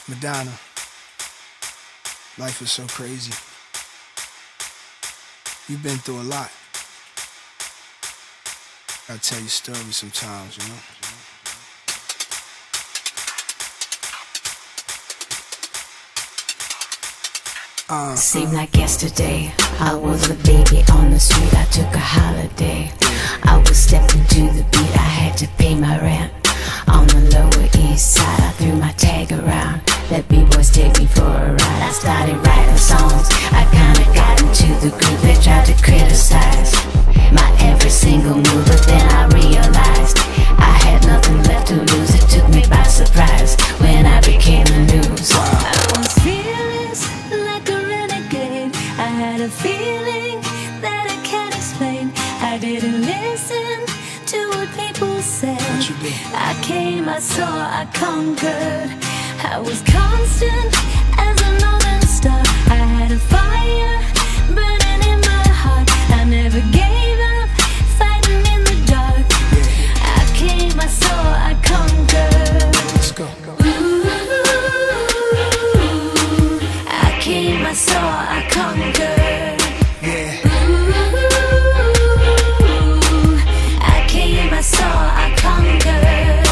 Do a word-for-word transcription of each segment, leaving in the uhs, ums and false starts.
Madonna, life is so crazy. You've been through a lot. Gotta tell you stories sometimes, you know? Uh, Seemed like yesterday, I was a baby on the street. I took a holiday. I was stepping to the beat, I had to pay my rent. On the Lower East Side, I threw my tag around. Let B-boys take me for a ride. I started writing songs, I kinda got into the group. They tried to criticize my every single move, but then I realized I had nothing left to lose. It took me by surprise when I became the news. I was fearless like a renegade. I had a feeling that I can't explain. I didn't listen to what people said. what you did? I came, I saw, I conquered. I was constant as a northern star. I had a fire burning in my heart. I never gave up, fighting in the dark. I came, I saw, I conquered. Let's go. Ooh, I came, I saw, I conquered. Yeah. Ooh, I came, I saw, I conquered.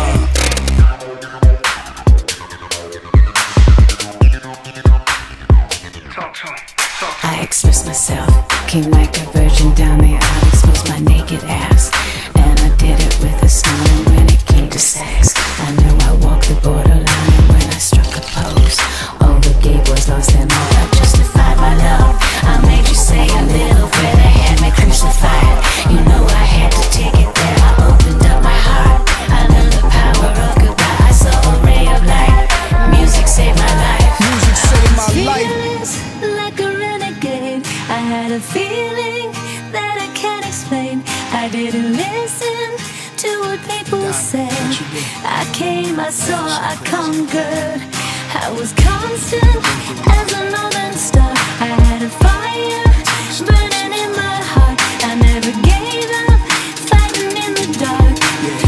I expressed myself, came like a virgin down the aisle, exposed my naked ass, and I did it with a smile. And when it came to sex, I knew I walked the borderline. And when I struck a pose, all the gay boys lost their mind. I justified my love, I made you say a little prayer. They had me crucified, you know I had to take it there. I opened up my heart, I learned the power of goodbye. I saw a ray of light, music saved my life. Music saved my life. Like a renegade, I had a feeling that I can't explain. I didn't listen to what people said. I came, I saw, I conquered. I was constant as a northern star. I had a fire burning in my heart. I never gave up, fighting in the dark.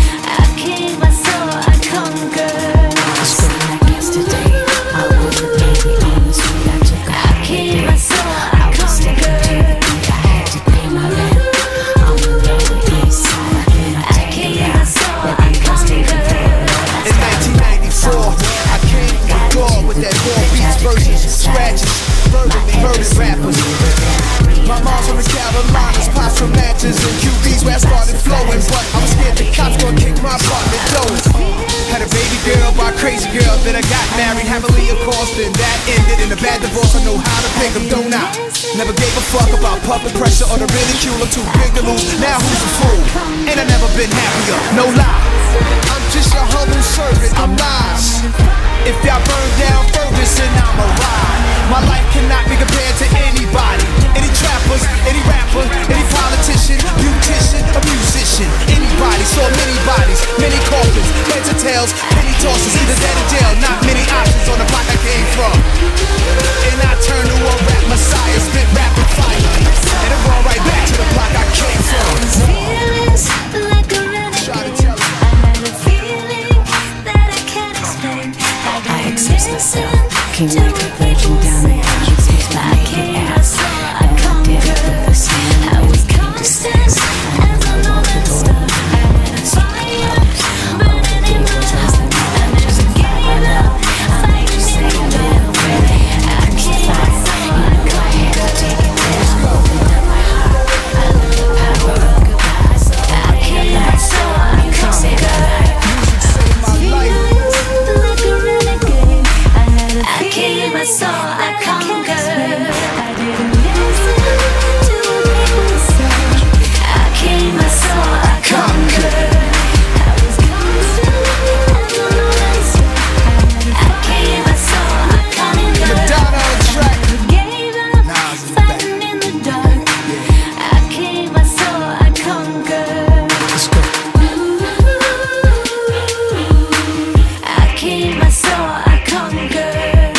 I came, I saw, I conquered. Seemed like yesterday, I was a baby on the street. I took a holiday. I saw, I was stepping to the beat. I had to pay my rent. On the Lower East Side, I threw my tag around. Let B-boys take me for a ride. In nineteen ninety-four, I came to the door with that four beats, verses, scratches, verbally murdered rappers. My mom's from the Carolinas, pops from Natchez and Q B's where I started flowing. But I was scared the cops gonna kick my apartment doors. Had a baby girl by a crazy girl, then I got married happily, of course. Then that ended in a bad divorce. I know how to pick 'em, don't I? Never gave a fuck about public pressure or the ridicule. I'm too big to lose. Now who's a fool? Ain't I never been happier? No lie. I'm just your humble servant. I'm nice. If y'all burn down Ferguson, I'ma ride. My life cannot be compared to anybody. Any trappers, any rapper, any politician, beautician, a musician. Anybody, saw many bodies, many coffins, heads and tails, penny tosses, either dead or jail. Not many options on the block I came from. And I turned to a rap messiah, spit rapid fire. And it brought right back to the block I came from. Feelings like a renegade. I had a feeling that I can't explain. I expressed myself, came like a virgin down the aisle, exposed my naked ass, and I did it with a smile. I was constant as a northern star. I had a fire burning in my heart. I never gave up, fighting in the dark. I came, I saw, I conquered. I opened up my heart, I learned the power of goodbye. I came, I saw, I conquered. Like a renegade, I had a I came, I saw, I conquered. I didn't listen to what people said. I came, I saw, I conquered. I was constant as a northern star. I came, I saw, I conquered. Madonna on track. I gave up, Nas in the back. fighting in the dark. I came, I saw, I conquered. Let's go. I came, I saw, I conquered.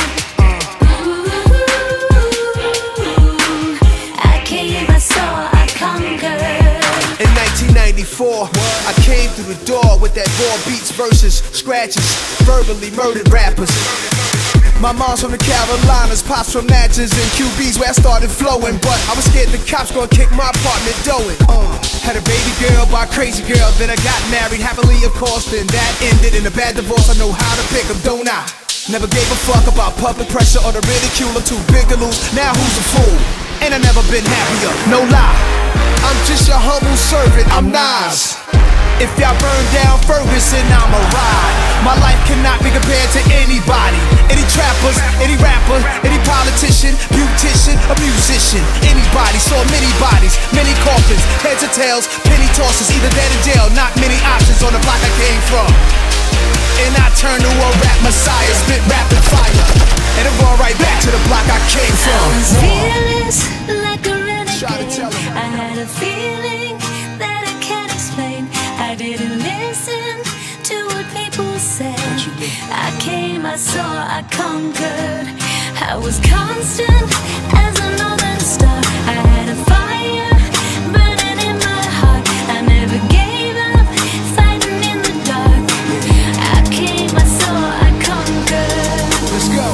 I came, I saw, I conquered. In nineteen ninety-four, I came through the door with that raw beats, verses, scratches, verbally murdered rappers. My mom's from the Carolinas, pops from Natchez and Q B's where I started flowing. But I was scared the cops gonna kick my apartment door in. Uh, had a baby girl by a crazy girl, then I got married happily, of course. Then that ended in a bad divorce. I know how to pick up, don't I? Never gave a fuck about public pressure or the ridicule. I'm too big to lose. Now who's a fool? Ain't I never been happier? No lie. I'm just your humble servant. I'm Nas. If y'all burn down Ferguson, I'ma ride. My life cannot be compared to anybody. Any trappers, any rapper, any politician, beautician, a musician. Anybody, saw many bodies, many coffins, heads or tails, penny tosses, either dead or jail. Not many options on the block I came from. And I turned to a rap messiah, spit rapid fire. And I'm going right back to the block I came from. I was fearless, like a renegade. I had a feeling that I can't explain. I didn't listen to what people said. I came, I saw, I conquered. I was constant as a northern star. I had a fire burning in my heart. I never gave up, fighting in the dark. I came, I saw, I conquered. Let's go.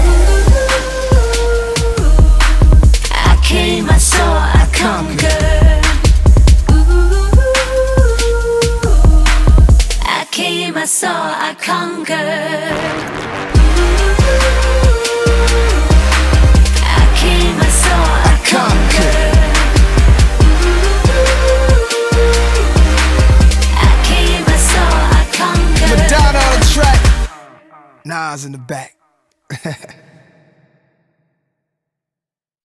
I came, I saw, I conquered. I saw, I conquered. I came, I saw, I conquered. I came, I saw, I conquered. Madonna on the track, Nas in the back.